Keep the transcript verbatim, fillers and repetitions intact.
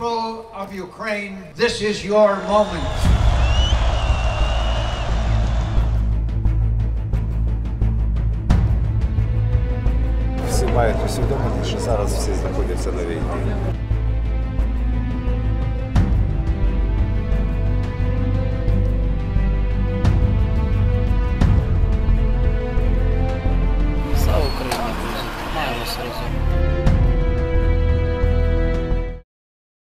People of Ukraine, this is your moment. Всі мають усвідомити, що зараз всі знаходяться на війні.